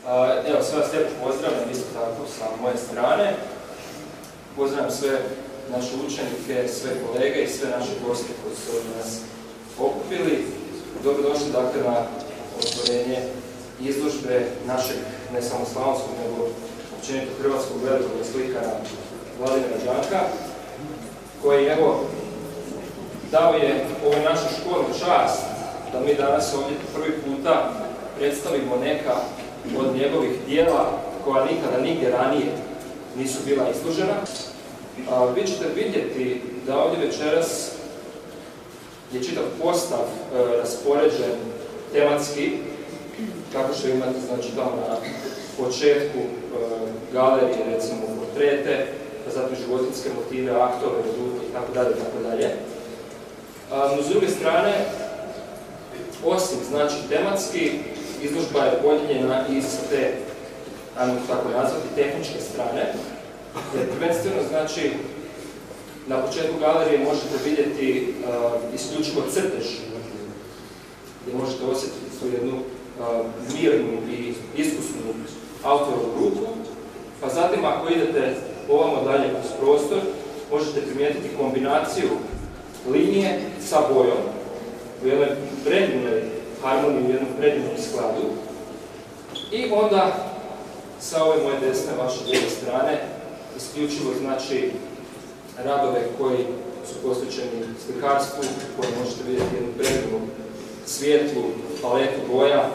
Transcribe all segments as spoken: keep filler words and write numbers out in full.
Evo, sve vas lijepo pozdravljam isto tako sa moje strane. Pozdravljam sve naše učenike, sve kolege i sve naše goste koji su ovdje nas okupili. Dobrodošli dakle na otvorenje izložbe našeg ne samo slavonskog, nego općenito hrvatskog velikog slikara Vladimira Đanka, koji evo dao je ovoj našoj školi čast da mi danas ovdje prvi puta predstavimo neka od njegovih dijela koja nikada nigdje ranije nisu bila izložena. A, vi ćete vidjeti da ovdje večeras je čitav postav e, raspoređen tematski, kako što imate znači tamo na početku e, galerije, recimo portrete, pa zatim životinjske motive, aktove, redute i tako dalje, tako dalje. No, s druge strane, osim znači tematski, izložba je podijeljena i sa te, ajmo tako nazvati, tehničke strane. Jer prvenstveno znači na početku galerije možete vidjeti uh, isključivo crtež, gdje možete osjetiti tu jednu uh, mirnu i iskusnu autorovu ruku, pa zatim ako idete ovamo dalje kroz prostor, možete primijetiti kombinaciju linije sa bojom u jednoj predivnoj harmoniji, u jednom predivnom skladu. I onda sa ove moje desne, vaše lijeve strane, isključivo znači radove koji su posvećeni slikarstvu, koji možete vidjeti jednu predivnu svijetlu paletu boja.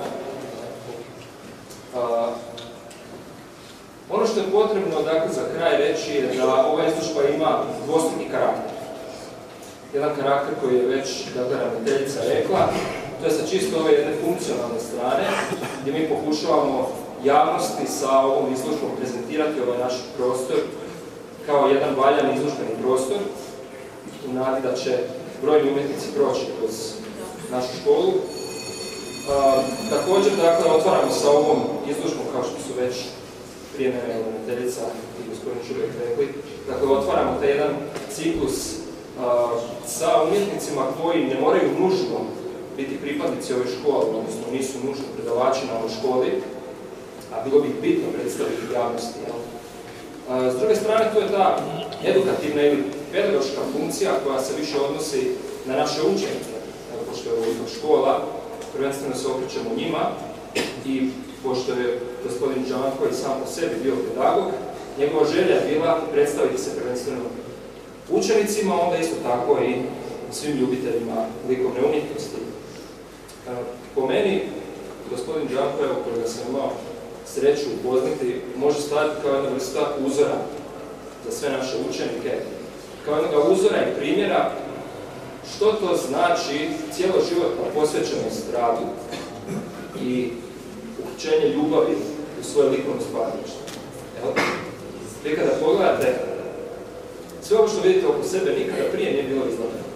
A, ono što je potrebno dakle, za kraj reći je da ova izložba ima dvostruki karakter. Jedan karakter koji je već dakle, ravnateljica rekla, to je sa čisto ove jedne funkcionalne strane, gdje mi pokušavamo javnosti sa ovom izložbom prezentirati ovaj naš prostor kao jedan valjan izložbeni prostor, u nadi da će brojni umjetnici proći kroz našu školu. A, također, dakle, otvaramo sa ovom izložbom, kao što su već prije mene ravnateljica i gospodin Čurek rekli, dakle, otvaramo taj jedan ciklus a, sa umjetnicima koji ne moraju nužno biti pripadnici ove škole, odnosno nisu nužno predavači na ovoj školi, a bilo bi bitno predstaviti javnosti. Jel? A, s druge strane, to je ta edukativna ili pedagoška funkcija koja se više odnosi na naše učenike, pošto je ovo škola, prvenstveno se okrećemo njima i pošto je gospodin Đanko i sam po sebi bio pedagog, njegova želja je bila predstaviti se prvenstveno učenicima, onda isto tako i svim ljubiteljima likovne umjetnosti. Po meni, gospodin Đanko, evo kojega sam imao sreću upoznati, može staviti kao jedna vrsta uzora za sve naše učenike, kao jednoga uzora i primjera što to znači cijeloživotna posvećenost radu i uključenje ljubavi u svoje likovno stvaralaštvo. Vi kada pogledate, sve ovo što vidite oko sebe nikada prije nije bilo izgledano.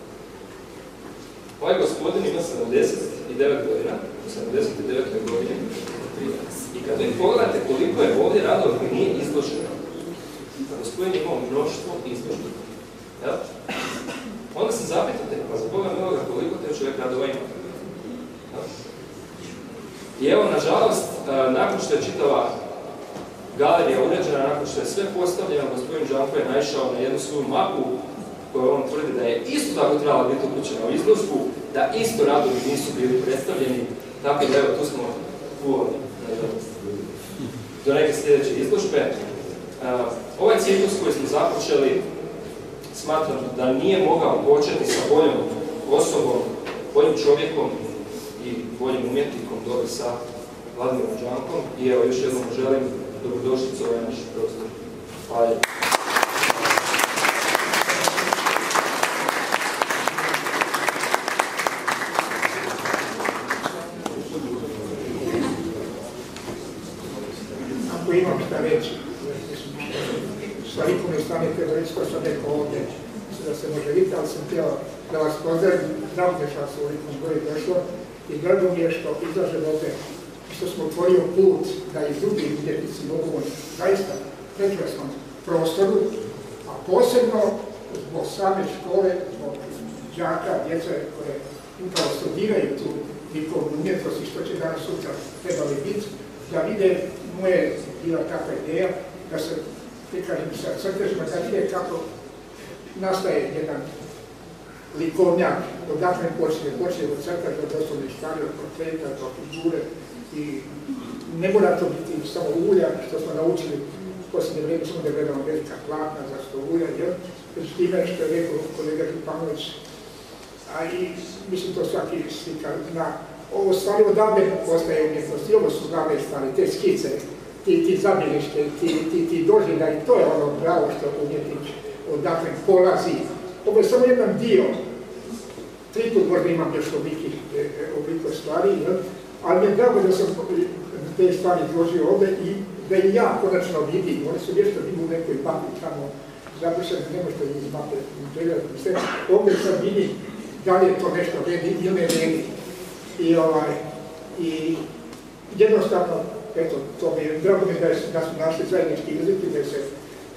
Ovaj gospodin ima sedamdeset devet godina, u sedamdeset devetoj godini, i kada vi pogledate koliko je ovdje radova koji nije izloženo, gospodin je imao mnoštvo izloženo. Onda se zapitate, pa za Boga miloga, koliko te čovjek radova ima. I evo, nažalost, nakon što je čitava galerija uređena, nakon što je sve postavljeno, gospodin Đanko je naišao na jednu svoju mapu koju on tvrdi da je isto tako trebala biti uključena u izložbu, da isto radovi nisu bili predstavljeni, tako da evo, tu smo uvodi, nažalost, do neke sljedeće izložbe. Ovaj ciklus koji smo započeli, smatram da nije mogao početi sa boljom osobom, boljim čovjekom i boljim umjetnikom dole sa Vladimirom Đankom. I evo, još jednom želim dobrodošlicu u ovaj naš prostor. Hvala. Ako imam šta reći, sa likovne strane treba reći ko sam rekao ovdje, da se može vidjeti, ali sam htjela da vas pozdravim, znam gdje šta su u likom koji došlo i drago mi je što izlažem ovdje, što smo otvorio put da i drugi umjetnici mogu zaista prekrasnom prostoru, a posebno zbog same škole, zbog đaka, djece koje upravo studiraju tu likovnu umjetnost i što će danas sutra trebali biti, da vide, moje bila takva ideja, da se, te kažem, sa crtežima, da vide kako nastaje jedan likovnjak, odakle počne, počne od crteža, od osnovnih stvari, od portreta, do figure i ne mora to biti samo ulja, što smo naučili u posljednje vrijeme, samo da gledamo velika platna za sto ulja, jel? Već time što je rekao kolega Županović, a i mislim to svaki slikar zna, ovo stvari odavde postaje umjetnost i ovo su glavne stvari, te skice, ti, ti zabilješke, ti, ti, ti doživljaj, to je ono pravo što umjetnič odakle polazi. Ovo je samo jedan dio, tri put možda imam još oblikih oblika stvari, jel? Ali mi je drago da sam te stvari izložio ovdje i da i ja konačno vidim, oni su nešto vidim u nekoj mapi tamo zapišani, ne možete iz mape pregledati sve, ovdje sad vidim da li je to nešto vredi ili ne vredi. I, ovaj, i jednostavno, eto, to mi je drago mi da, je, da smo našli zajednički jezik i da se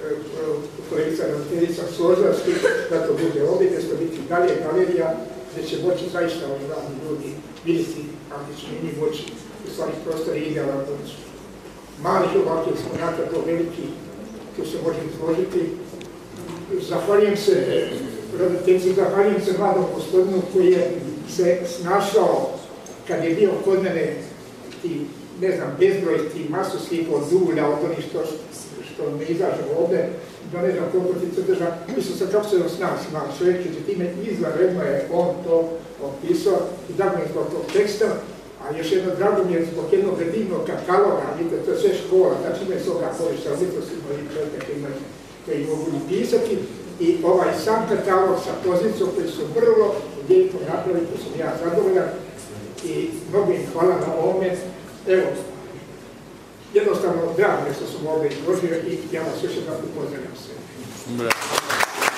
kolegica ravnateljica složila s tim da to bude ovdje, da će biti dalje galerija, gdje će moći zaista ovi radni ljudi vidjeti praktično i mi moći u stvari prostori idealan od malih ovakvih eksponata do veliki, tu se može izložiti. Zahvaljujem se roditeljcu, zahvaljujem se mladom gospodinu koji je se snašao kad je bio kod mene i ne znam, bezbroj ti masu slika od dulja, od onih što, što ne izađe ovdje, da ne znam koliko ti crteža, mislim sam kako se on snak smak čovjek, jer time izvanredno je on to opisao i drago mi je zbog tog teksta, a još jedno drago mi je zbog jednog redivnog kataloga, vidite, to je sve škola, znači imaju svoga korišta, umjetnosti imaju čovjeka koji, imaju, koji mogu napisati i ovaj sam katalog sa pozicijom koji su vrlo lijepo napravili, to sam ja zadovoljan i mnogo im hvala na ovome. Evo, jednostavno drago je što sam ovdje izložio i ja vas još jedan pozdravljam se.